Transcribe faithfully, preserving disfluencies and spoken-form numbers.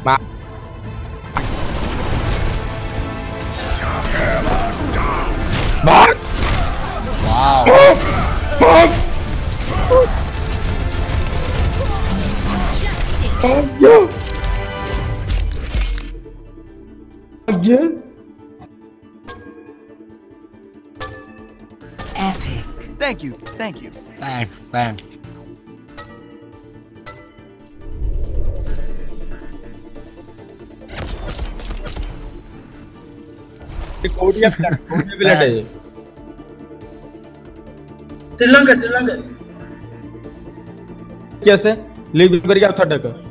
भाग। वाव। भाग। Again? Epic. Thank you, thank you. Thanks, thanks. कोडिया कोडिया प्लेट है ये। श्रीलंका श्रीलंका कैसे लीव करके आप थर्ड का